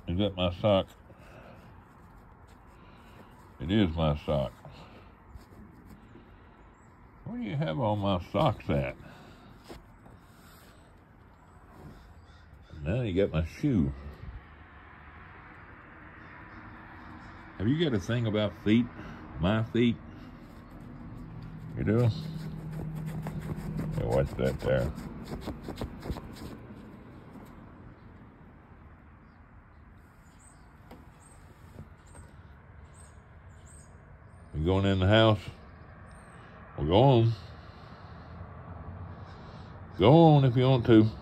Is that my sock? It is my sock. Where do you have all my socks at? Now you got my shoe. Have you got a thing about feet? My feet? You do? Yeah, what's that there? You going in the house? Well, go on. Go on if you want to.